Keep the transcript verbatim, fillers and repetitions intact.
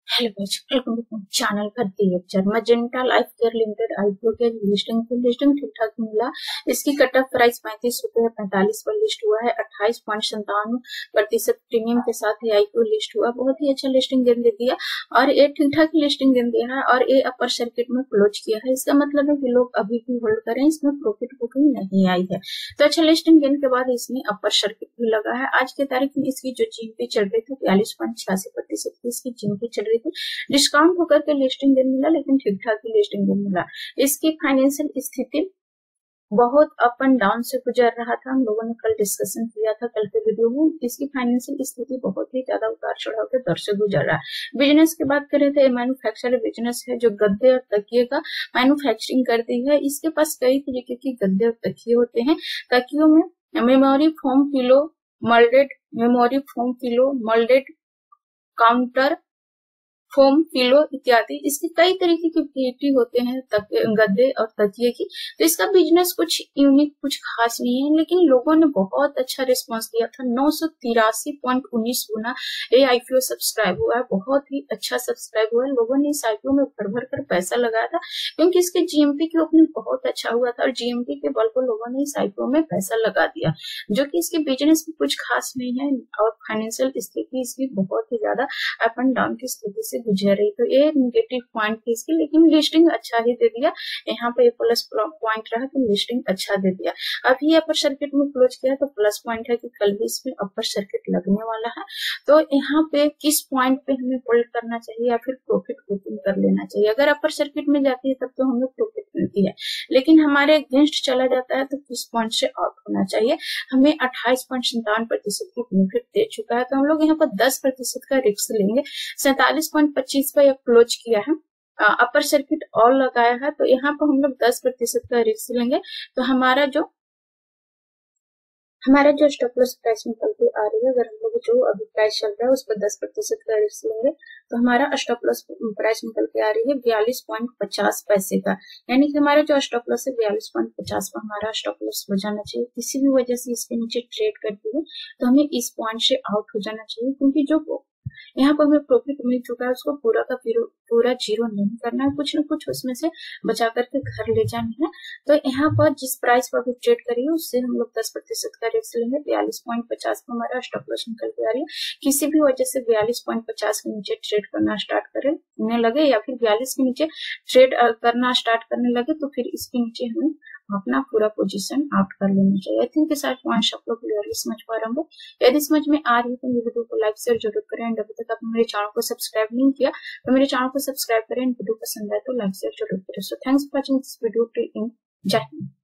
Hello guys, welcome to my channel भर्ती lecture. Magenta Life Care Limited IPO के listing की listing ठीक ठाक मिला। इसकी कट ऑफ प्राइस पैंतीस रुपए पैंतालीस पर लिस्ट हुआ है। अट्ठाईस पॉइंट संतानवे प्रतिशत प्रीमियम के साथ ये आईपीओ लिस्ट हुआ। बहुत ही अच्छा लिस्टिंग दिन दे दिया और ये ठीक ठाक लिस्टिंग दिन दिया है और ये अपर सर्किट में क्लोज किया है। इसका मतलब है कि लोग अभी भी होल्ड करें, इसमें प्रॉफिट बुकिंग नहीं आई है। तो अच्छा लिस्टिंग देने के बाद इसमें अपर सर्किट भी लगा है। आज की तारीख में इसकी जो जीएमपी चल रही थी बयालीस पॉइंट छियासी प्रतिशत की इसकी जीएमपी चल रही थी। डिस्काउंट होकर के लिस्टिंग दिन मिला, लेकिन ठीक ठाक ही लिस्टिंग दिन मिला। इसकी फाइनेंशियल स्थिति बहुत अप एंड डाउन से गुजर रहा था। हम लोगों ने कल डिस्कशन किया था कल के वीडियो में। इसकी फाइनेंशियल स्थिति बहुत ही ज्यादा उतार चढ़ाव के दर से गुजर रहा है। बिजनेस की बात करें तो मैन्युफैक्चर बिजनेस है जो गद्दे और तकिए का मैन्युफैक्चरिंग करती है। इसके पास कई तरीके की गद्दे और तकिए होते हैं। तकियों में memory foam pillow, moulded memory foam pillow, moulded counter foam pillow इत्यादि। इसके कई तरीके की वैरायटी होते हैं गद्दे और तकिए की। तो इसका बिजनेस कुछ यूनिक कुछ खास नहीं है, लेकिन लोगों ने बहुत अच्छा रिस्पांस दिया था। नौ सौ तिरासी पॉइंट उन्नीस गुना ये आईपीओ सब्सक्राइब हुआ है। बहुत ही अच्छा सब्सक्राइब हुआ है। लोगों ने इस आईपीओ में भर भर कर पैसा लगाया था, क्योंकि इसके जीएमपी की ओपनिंग बहुत अच्छा हुआ था और जीएमपी के बल पर लोगों ने इस आईपीओ में पैसा लगा दिया, जो कि इसके बिजनेस में कुछ खास नहीं है और फाइनेंशियल स्थिति इसकी बहुत ही ज्यादा अप एंड डाउन की स्थिति से गुजर रही। तो ये नेगेटिव पॉइंट थी इसकी, लेकिन लिस्टिंग अच्छा ही दे दिया। यहाँ पे प्लस पॉइंट रहा कि लिस्टिंग अच्छा दे दिया। अभी अपर सर्किट में क्लोज किया तो प्लस पॉइंट है कि कल भी इसमें अपर सर्किट लगने वाला है। तो यहाँ पे किस पॉइंट पे हमें होल्ड करना चाहिए या फिर प्रॉफिट बुकिंग कर लेना चाहिए। अगर अपर सर्किट में जाती है तब तो हमें प्रॉफिट मिलती है, लेकिन हमारे अगेंस्ट चला जाता है तो किस पॉइंट से आउट होना चाहिए। हमें अट्ठाईस पॉइंट संतावन प्रतिशत की बेनिफिट दे चुका है, तो हम लोग यहाँ पर दस प्रतिशत का रिस्क लेंगे। सैतालीस पॉइंट पच्चीस पर क्लोज किया है, अपर सर्किट और लगाया है, तो यहाँ पर हम लोग दस प्रतिशत का रिस्क लेंगे। तो हमारा जो हमारा जो स्टॉप लॉस प्राइस निकल के आ रही है, अगर हम लोग जो अभी प्राइस चल रहा है उस पर दस प्रतिशत का रिस्क लेंगे तो हमारा स्टॉप लॉस प्राइस निकल के आ रही है बयालीस पॉइंट पचास पैसे का। यानी कि हमारा जो स्टॉप लॉस है बयालीस पॉइंट पचास पर हमारा स्टॉप लॉस हो जाना चाहिए। किसी भी वजह से इसके नीचे ट्रेड करती है तो हमें इस पॉइंट से आउट हो जाना चाहिए, क्योंकि जो यहाँ पर हमें प्रॉफिट मिल चुका है उसको पूरा का पूरा जीरो नहीं करना है, कुछ न कुछ उसमें से बचा करके घर ले जाना है। तो यहाँ पर जिस प्राइस पर भी ट्रेड करिए उससे हम लोग दस प्रतिशत का रिस्क लेंगे। बयालीस पॉइंट पचास पर हमारा स्टॉप लॉस निकल के आ रही है। किसी भी वजह से बयालीस पॉइंट पचास के नीचे ट्रेड करना स्टार्ट करने लगे या फिर बयालीस के नीचे ट्रेड करना स्टार्ट करने लगे तो फिर इसके नीचे हमें अपना पूरा पोजीशन आउट कर लेना चाहिए। आई थिंक सारे पॉइंट्स आप लोग क्लियरली समझ पा रहे होंगे। यदि समझ में आ रही है तो मेरे वीडियो को लाइक शेयर जरूर करें। एंड अभी तक आपने मेरे चैनल को सब्सक्राइब नहीं किया तो मेरे चैनल को सब्सक्राइब करें। वीडियो पसंद आए तो लाइक शेयर जरूर करें। So thanks for watching this video till end. जय हिंद।